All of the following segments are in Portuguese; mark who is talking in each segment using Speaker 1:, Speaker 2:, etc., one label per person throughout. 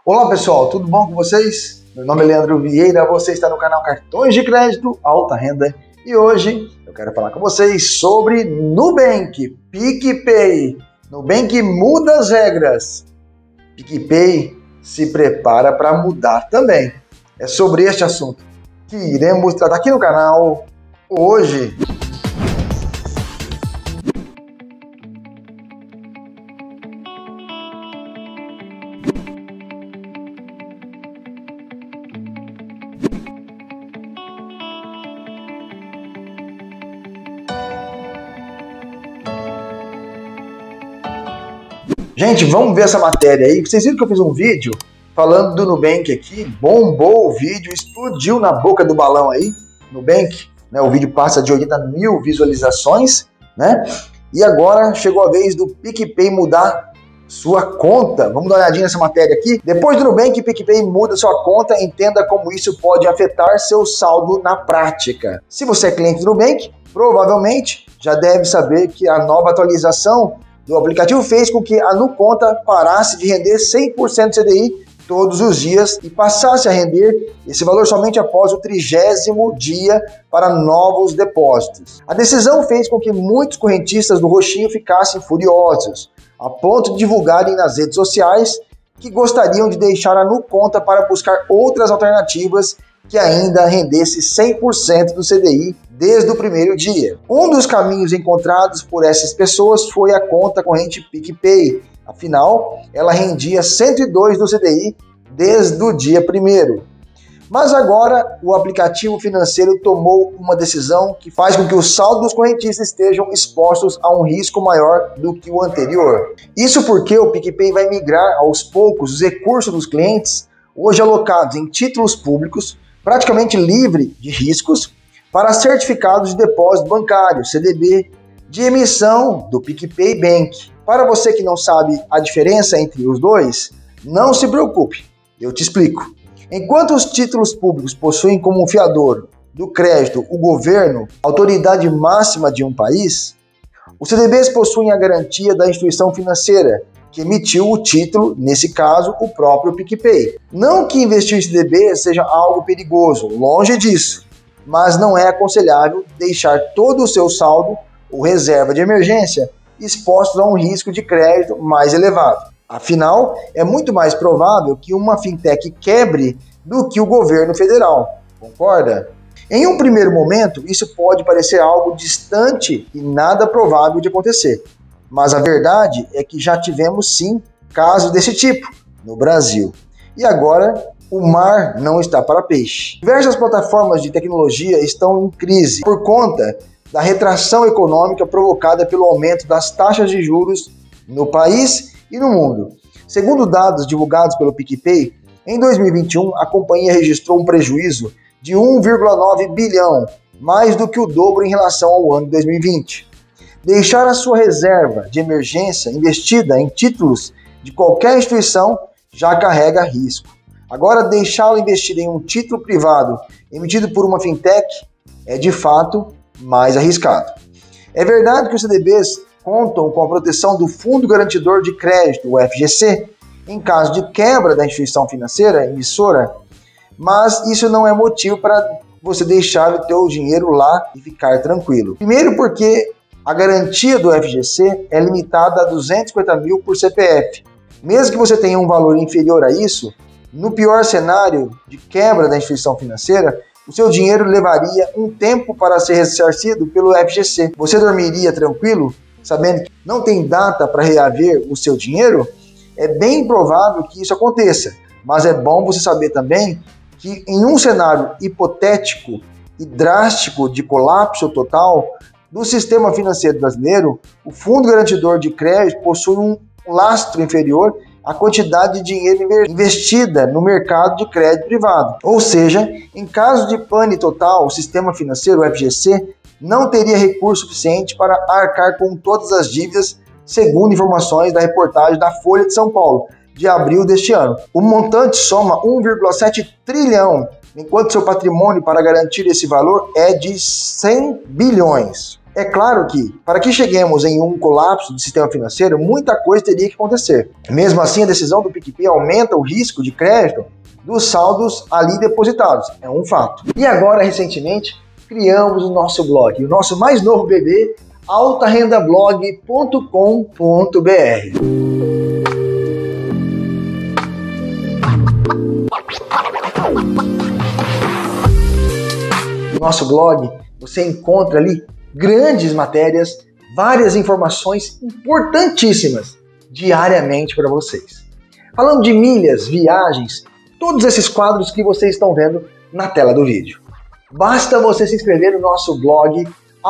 Speaker 1: Olá pessoal, tudo bom com vocês? Meu nome é Leandro Vieira, você está no canal Cartões de Crédito Alta Renda e hoje eu quero falar com vocês sobre Nubank, PicPay. Nubank muda as regras, PicPay se prepara para mudar também. É sobre este assunto que iremos tratar aqui no canal hoje. Gente, vamos ver essa matéria aí. Vocês viram que eu fiz um vídeo falando do Nubank aqui, bombou o vídeo, explodiu na boca do balão aí, Nubank, né? O vídeo passa de 80 mil visualizações, né? E agora chegou a vez do PicPay mudar sua conta. Vamos dar uma olhadinha nessa matéria aqui. Depois do Nubank, PicPay muda sua conta, entenda como isso pode afetar seu saldo na prática. Se você é cliente do Nubank, provavelmente já deve saber que a nova atualização do aplicativo fez com que a NuConta parasse de render 100% CDI todos os dias e passasse a render esse valor somente após o 30º dia para novos depósitos. A decisão fez com que muitos correntistas do roxinho ficassem furiosos, a ponto de divulgarem nas redes sociais que gostariam de deixar a NuConta para buscar outras alternativas que ainda rendesse 100% do CDI desde o primeiro dia. Um dos caminhos encontrados por essas pessoas foi a conta corrente PicPay. Afinal, ela rendia 102 do CDI desde o dia 1º. Mas agora o aplicativo financeiro tomou uma decisão que faz com que o saldo dos correntistas estejam expostos a um risco maior do que o anterior. Isso porque o PicPay vai migrar aos poucos os recursos dos clientes, hoje alocados em títulos públicos, praticamente livre de riscos, para certificados de depósito bancário, CDB, de emissão do PicPay Bank. Para você que não sabe a diferença entre os dois, não se preocupe, eu te explico. Enquanto os títulos públicos possuem como fiador do crédito o governo, autoridade máxima de um país, os CDBs possuem a garantia da instituição financeira, que emitiu o título, nesse caso, o próprio PicPay. Não que investir em CDB seja algo perigoso, longe disso, mas não é aconselhável deixar todo o seu saldo ou reserva de emergência expostos a um risco de crédito mais elevado. Afinal, é muito mais provável que uma fintech quebre do que o governo federal, concorda? Em um primeiro momento, isso pode parecer algo distante e nada provável de acontecer. Mas a verdade é que já tivemos sim casos desse tipo no Brasil. E agora o mar não está para peixe. Diversas plataformas de tecnologia estão em crise por conta da retração econômica provocada pelo aumento das taxas de juros no país e no mundo. Segundo dados divulgados pelo PicPay, em 2021 a companhia registrou um prejuízo de 1,9 bilhão, mais do que o dobro em relação ao ano de 2020. Deixar a sua reserva de emergência investida em títulos de qualquer instituição já carrega risco. Agora, deixá-lo investido em um título privado emitido por uma fintech é de fato mais arriscado. É verdade que os CDBs contam com a proteção do Fundo Garantidor de Crédito, o FGC, em caso de quebra da instituição financeira emissora, mas isso não é motivo para você deixar o teu dinheiro lá e ficar tranquilo. Primeiro porque a garantia do FGC é limitada a 250 mil por CPF. Mesmo que você tenha um valor inferior a isso, no pior cenário de quebra da instituição financeira, o seu dinheiro levaria um tempo para ser ressarcido pelo FGC. Você dormiria tranquilo, sabendo que não tem data para reaver o seu dinheiro? É bem provável que isso aconteça, mas é bom você saber também que em um cenário hipotético e drástico de colapso total do sistema financeiro brasileiro, o Fundo Garantidor de Crédito possui um lastro inferior à quantidade de dinheiro investida no mercado de crédito privado. Ou seja, em caso de pane total, o sistema financeiro, o FGC, não teria recurso suficiente para arcar com todas as dívidas, segundo informações da reportagem da Folha de São Paulo, de abril deste ano. O montante soma 1,7 trilhão, enquanto seu patrimônio para garantir esse valor é de 100 bilhões. É claro que, para que cheguemos em um colapso do sistema financeiro, muita coisa teria que acontecer. Mesmo assim, a decisão do PicPay aumenta o risco de crédito dos saldos ali depositados. É um fato. E agora, recentemente, criamos o nosso blog, o nosso mais novo bebê, altarendablog.com.br. No nosso blog, você encontra ali grandes matérias, várias informações importantíssimas diariamente para vocês. Falando de milhas, viagens, todos esses quadros que vocês estão vendo na tela do vídeo. Basta você se inscrever no nosso blog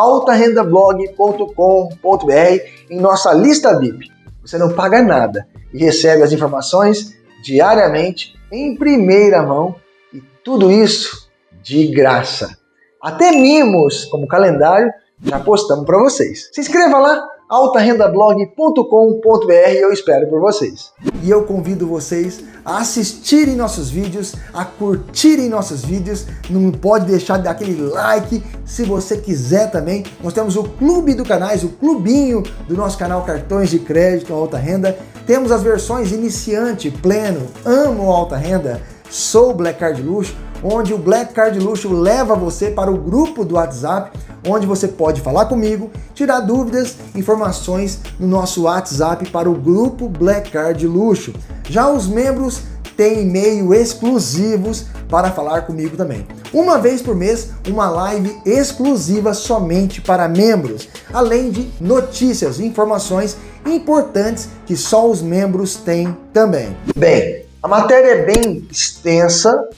Speaker 1: altarendablog.com.br em nossa lista VIP. Você não paga nada e recebe as informações diariamente em primeira mão e tudo isso de graça. Até mimos como calendário já postamos para vocês. Se inscreva lá, altarendablog.com.br, eu espero por vocês. E eu convido vocês a assistirem nossos vídeos, a curtirem nossos vídeos, não pode deixar de dar aquele like, se você quiser também. Nós temos o clube do canais, o clubinho do nosso canal Cartões de Crédito Alta Renda. Temos as versões iniciante, pleno, amo alta renda, sou Black Card Luxo, onde o Black Card Luxo leva você para o grupo do WhatsApp, onde você pode falar comigo, tirar dúvidas, informações no nosso WhatsApp para o grupo Black Card Luxo. Já os membros têm e-mail exclusivos para falar comigo também. Uma vez por mês, uma live exclusiva somente para membros, além de notícias e informações importantes que só os membros têm também. Bem, a matéria é bem extensa,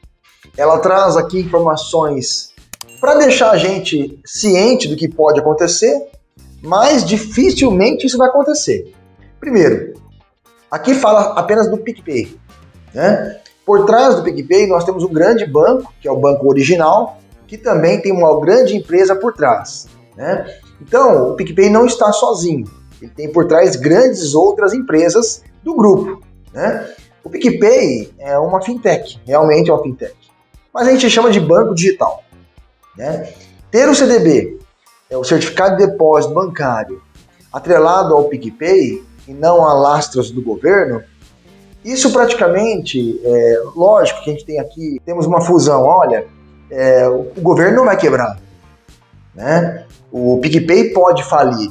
Speaker 1: ela traz aqui informações para deixar a gente ciente do que pode acontecer, mas dificilmente isso vai acontecer. Primeiro, aqui fala apenas do PicPay, né? Por trás do PicPay nós temos um grande banco, que é o Banco Original, que também tem uma grande empresa por trás, né? Então, o PicPay não está sozinho, ele tem por trás grandes outras empresas do grupo, né? O PicPay é uma fintech, realmente é uma fintech, mas a gente chama de banco digital, né? Ter o CDB, o certificado de depósito bancário, atrelado ao PicPay e não a lastras do governo, isso praticamente, lógico que a gente tem aqui, temos uma fusão, olha, o governo não vai quebrar, né? O PicPay pode falir,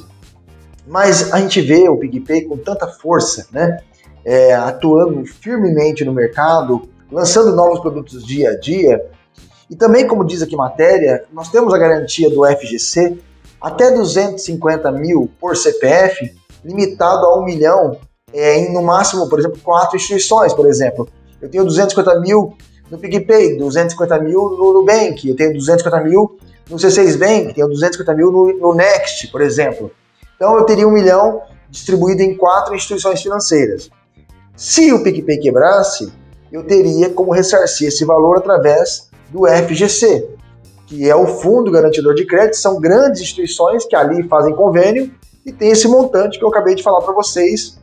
Speaker 1: mas a gente vê o PicPay com tanta força, né? Atuando firmemente no mercado, lançando novos produtos dia a dia. E também, como diz aqui a matéria, nós temos a garantia do FGC até 250 mil por CPF, limitado a 1 milhão, no máximo, por exemplo, 4 instituições, por exemplo. Eu tenho 250 mil no PicPay, 250 mil no Nubank, eu tenho 250 mil no C6 Bank, tenho 250 mil no Next, por exemplo. Então eu teria 1 milhão distribuído em 4 instituições financeiras. Se o PicPay quebrasse, eu teria como ressarcir esse valor através do FGC, que é o Fundo Garantidor de Crédito. São grandes instituições que ali fazem convênio e tem esse montante que eu acabei de falar para vocês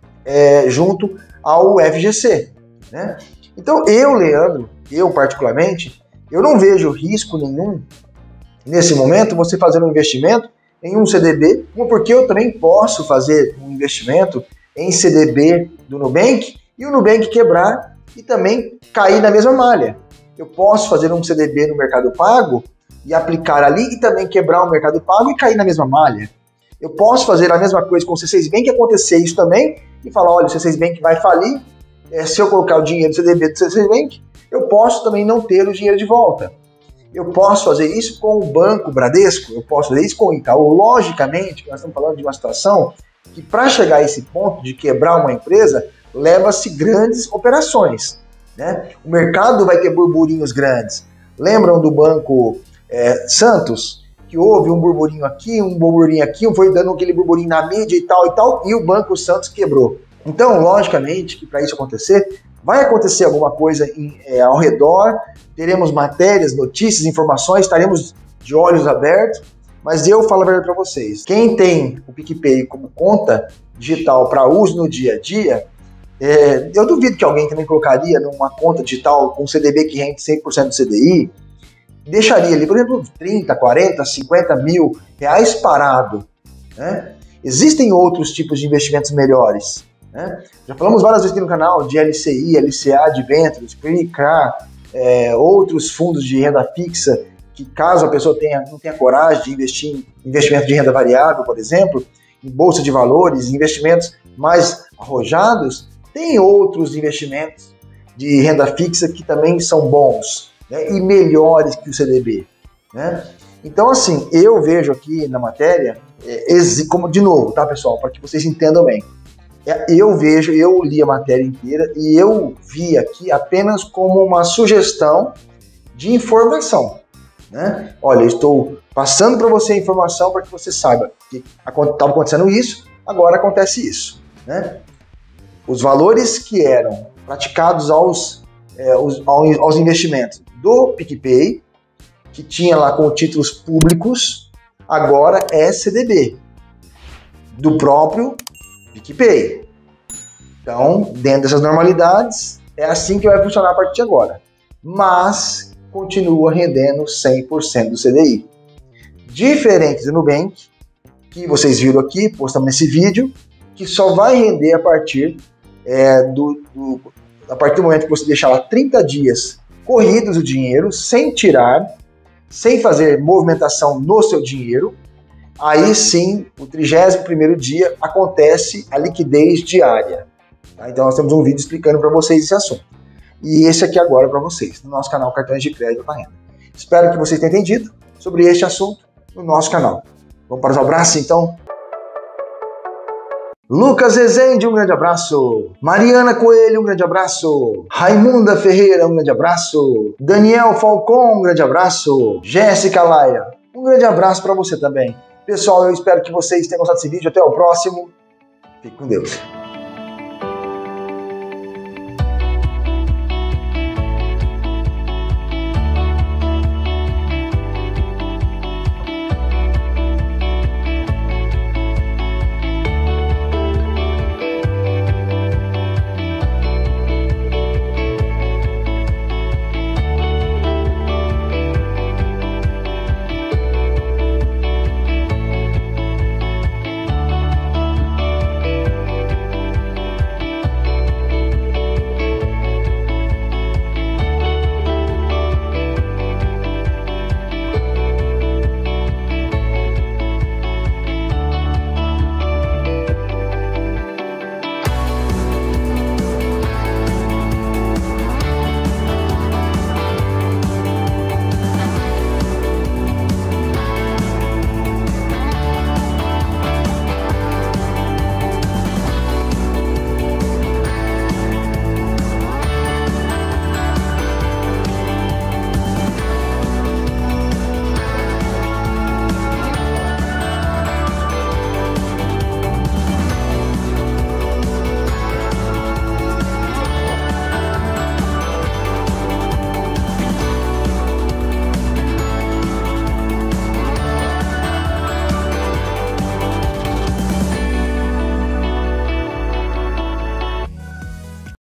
Speaker 1: junto ao FGC, né? Então Leandro, particularmente, eu não vejo risco nenhum nesse momento você fazer um investimento em um CDB, porque eu também posso fazer um investimento em CDB do Nubank e o Nubank quebrar e também cair na mesma malha. Eu posso fazer um CDB no Mercado Pago e aplicar ali e também quebrar o Mercado Pago e cair na mesma malha. Eu posso fazer a mesma coisa com o C6 Bank, acontecer isso também, e falar, olha, o C6 Bank vai falir, se eu colocar o dinheiro no CDB do C6 Bank, eu posso também não ter o dinheiro de volta. Eu posso fazer isso com o Banco Bradesco, eu posso fazer isso com o Itaú. Logicamente, nós estamos falando de uma situação que para chegar a esse ponto de quebrar uma empresa, leva-se grandes operações, né? O mercado vai ter burburinhos grandes. Lembram do Banco Santos? Que houve um burburinho aqui, foi dando aquele burburinho na mídia e tal, e o Banco Santos quebrou. Então, logicamente, que para isso acontecer, vai acontecer alguma coisa ao redor, teremos matérias, notícias, informações, estaremos de olhos abertos, mas eu falo a verdade para vocês. Quem tem o PicPay como conta digital para uso no dia a dia, eu duvido que alguém também colocaria numa conta digital com CDB que rende 100% do CDI, deixaria ali, por exemplo, 30, 40, 50 mil reais parado, né? Existem outros tipos de investimentos melhores, né? Já falamos várias vezes aqui no canal de LCI, LCA, debêntures, PNK, outros fundos de renda fixa, que caso a pessoa não tenha coragem de investir em investimento de renda variável, por exemplo, em bolsa de valores, investimentos mais arrojados, tem outros investimentos de renda fixa que também são bons, né, e melhores que o CDB, né? Então, assim, eu vejo aqui na matéria, como de novo, tá, pessoal, para que vocês entendam bem, eu li a matéria inteira e eu vi aqui apenas como uma sugestão de informação, né? Olha, eu estou passando para você a informação para que você saiba que estava acontecendo isso, agora acontece isso, né? Os valores que eram praticados aos investimentos do PicPay, que tinha lá com títulos públicos, agora é CDB, do próprio PicPay. Então, dentro dessas normalidades, é assim que vai funcionar a partir de agora. Mas continua rendendo 100% do CDI. Diferente do Nubank, que vocês viram aqui, postamos nesse vídeo, que só vai render a partir do momento que você deixar lá 30 dias corridos o dinheiro, sem tirar, sem fazer movimentação no seu dinheiro. Aí sim, o 31º dia, acontece a liquidez diária. Tá? Então nós temos um vídeo explicando para vocês esse assunto. E esse aqui agora para vocês, no nosso canal Cartões de Crédito da Renda. Espero que vocês tenham entendido sobre este assunto no nosso canal. Vamos para os abraços então? Lucas Rezende, um grande abraço. Mariana Coelho, um grande abraço. Raimunda Ferreira, um grande abraço. Daniel Falcon, um grande abraço. Jéssica Laia, um grande abraço para você também. Pessoal, eu espero que vocês tenham gostado desse vídeo. Até o próximo. Fique com Deus.